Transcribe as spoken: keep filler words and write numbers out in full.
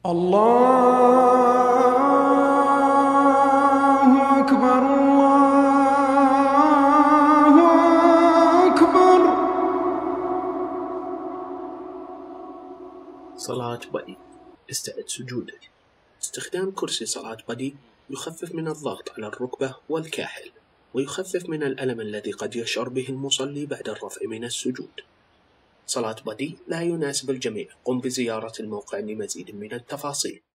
الله أكبر الله أكبر. صلاة بدي. استعد سجودك. استخدام كرسي صلاة بدي يخفف من الضغط على الركبة والكاحل، ويخفف من الألم الذي قد يشعر به المصلي بعد الرفع من السجود. صلاة بدي لا يناسب الجميع. قم بزيارة الموقع لمزيد من التفاصيل.